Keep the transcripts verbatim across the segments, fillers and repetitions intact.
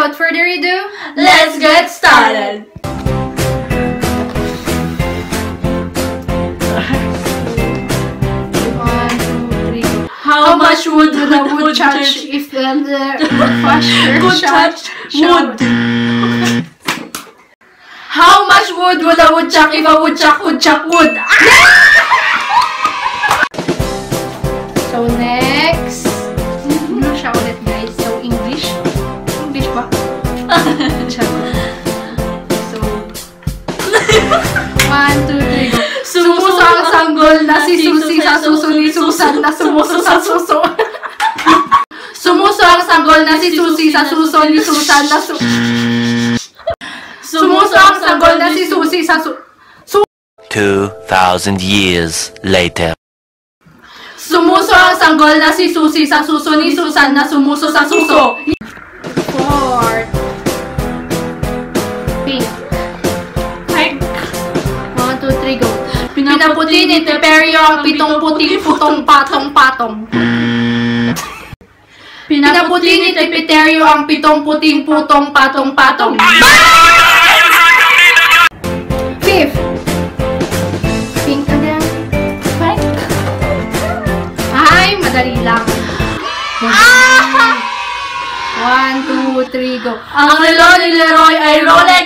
without further ado, let's get started! One, two, three. How much wood would a woodchuck if the woodchuck wood? How much wood would a woodchuck if a woodchuck would chuck wood? So next, ano siya ulit guys? So English, English ba? So one, two, three, go. Sumuso ang sanggol na si Susi sa suso ni Susan na sumuso sa suso. Sumuso ang sanggol na si Susi sa suso ni Susan na su Sumuso ang sanggol na si Susi sa su su Two thousand years later. Sumuso ang sanggol na si Susi sa suso ni Susan na sumuso sa suso. Four. Pink. Pink. One, two, three, go. Pinaputi ni Teperio ang pitong puting putong patong patong. Pinaputi ni Teperio ang pitong puting putong patong patong. Fifth. Pink again. Pink. Ay, madali lang. Ah! One, two, three, go. Ang relo ni Leroy ay Rolex.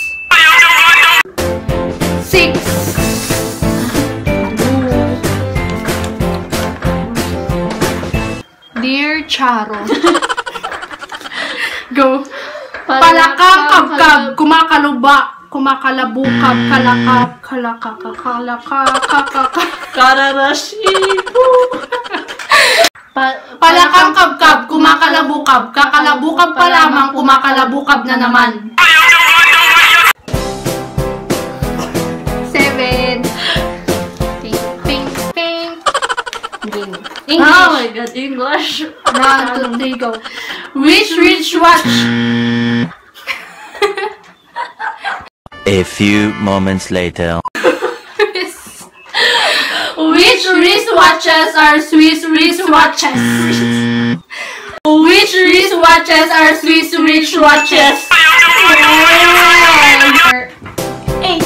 Six. Dear Charo. Go. Palakang kabkab, kumakaluba, kumakalabukab, kalakab, kalakaka, kalakaka, Kararashipu. palakang kabkab, kumakalabukab, kakalabukab pa lamang, kumakalabukab na naman. Seven. Pink, pink, pink. Green. English. Oh my god, English. One, two, three, go. Which rich watch? A few moments later. Which wristwatches are Swiss wristwatches? Which wristwatches are Swiss wristwatches? Eight.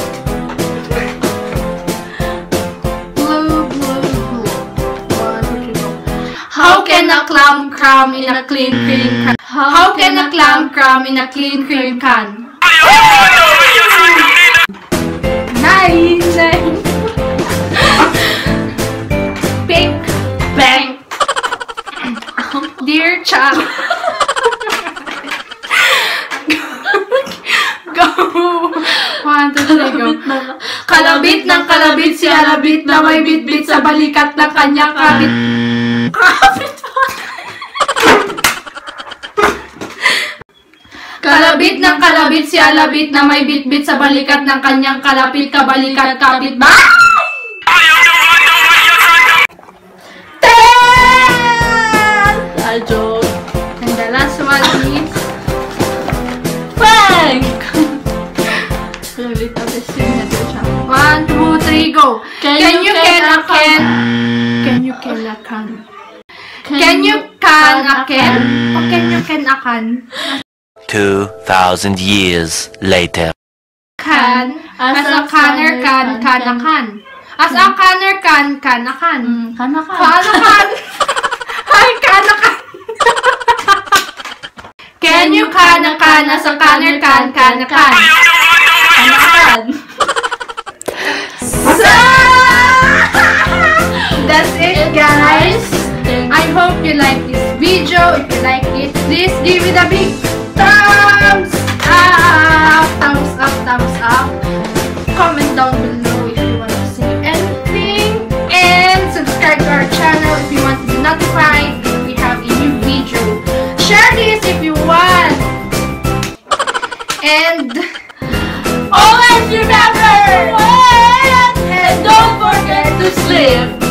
Blue, blue, blue. One, two, three, go. How can a clam cram in a clean cream can? How can a clam cram in a clean cream can? Nine, nine. Pink. Bang. Dear Charo. Go. One, two, three, go. Kalabit ng kalabit si Alabit na may bitbit sa balikat ng kanyang kabit. Kabit Kalabit ng kalabit si Alabit na may bitbit sa balikat ng kanyang kalapit kabalikat kabit ba? I joke. And the last one is Bang! one, two, three, go. Can, Can you you can can a a can? Can you can a can? Can you can a can? O can you can a can? Two thousand years later. Can. As a canner can, can a can. As a canner can, can a can. Kana ka. Can a can. Hi, can a can. Can you can a can? As a canner can, can a can. Kana ka. That's it, guys. I hope you like this video. If you like it, please give it a big thumbs up. Thumbs up, thumbs up. Comment down below if you want to see anything. And subscribe to our channel if you want to be notified if we have a new video. Share this if you want. And Always remember! And don't forget to sleep!